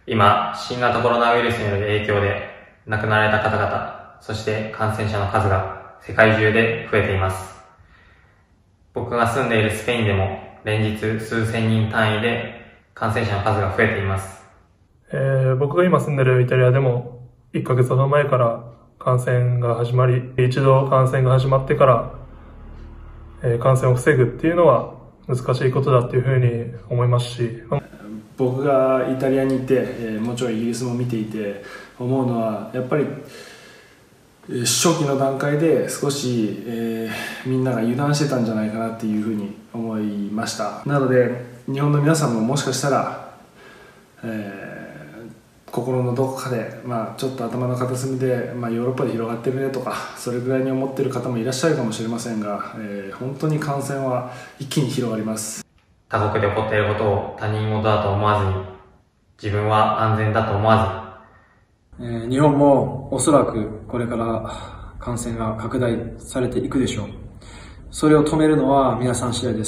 今、新型コロナウイルスによる影響で亡くなられた方々、そして感染者の数が世界中で増えています。僕が住んでいるスペインでも連日数千人単位で感染者の数が増えています。 僕が今住んでるイタリアでも1ヶ月ほど前から感染が始まり、一度感染が始まってから、感染を防ぐっていうのは難しいことだっていうふうに思いますし、 僕がイタリアにいて、もちろんイギリスも見ていて思うのは、やっぱり初期の段階で少し、みんなが油断してたんじゃないかなっていうふうに思いました。なので日本の皆さんももしかしたら、心のどこかで、ちょっと頭の片隅で、ヨーロッパで広がってるねとか、それぐらいに思っている方もいらっしゃるかもしれませんが、本当に感染は一気に広がります。 他国で起こっていることを他人事だと思わずに、自分は安全だと思わずに、日本もおそらくこれから感染が拡大されていくでしょう。それを止めるのは皆さん次第です。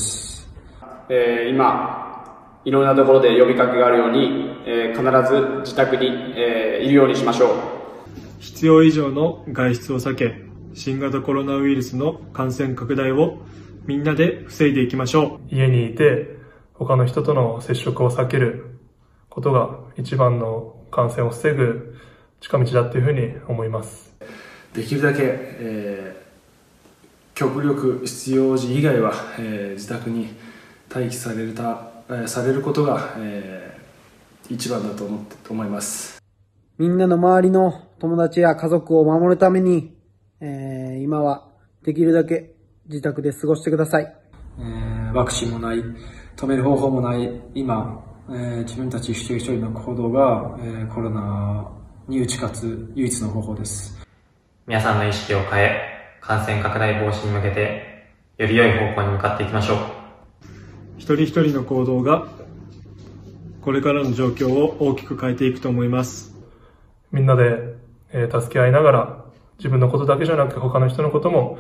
今いろんなところで呼びかけがあるように、必ず自宅に、いるようにしましょう。 必要以上の外出を避け、新型コロナウイルスの感染拡大をみんなで防いでいきましょう。家にいて他の人との接触を避けることが一番の感染を防ぐ近道だっていうふうに思います。 できるだけ、極力必要時以外は、自宅に待機されることが、一番だと思います。 みんなの周りの友達や家族を守るために、今はできるだけ自宅で過ごしてください。 ワクチンもない、止める方法もない今、自分たち一人一人の行動が、コロナに打ち勝つ唯一の方法です。 皆さんの意識を変え、感染拡大防止に向けてより良い方向に向かっていきましょう。 一人一人の行動がこれからの状況を大きく変えていくと思います。 みんなで、助け合いながら、自分のことだけじゃなくて他の人のことも、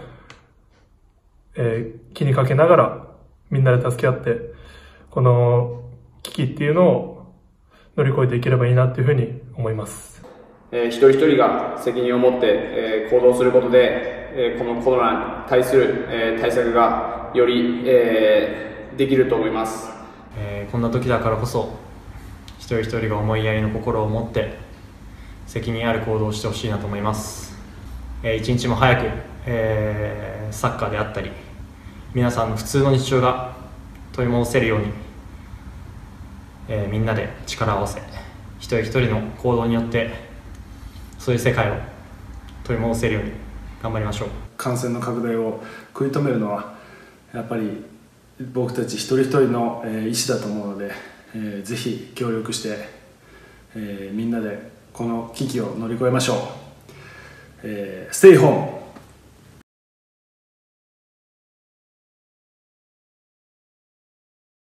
気にかけながらみんなで助け合ってこの危機っていうのを乗り越えていければいいなっていうふうに思います。 一人一人が責任を持って、行動することで、このコロナに対する、対策がより、できると思います。 こんな時だからこそ一人一人が思いやりの心を持って責任ある行動をしてほしいなと思います。一日も早く、サッカーであったり皆さんの普通の日常が取り戻せるように、みんなで力を合わせ一人一人の行動によってそういう世界を取り戻せるように頑張りましょう。 感染の拡大を食い止めるのはやっぱり僕たち一人一人の意思だと思うので、ぜひ協力して、みんなでこの危機を乗り越えましょう。Stay home!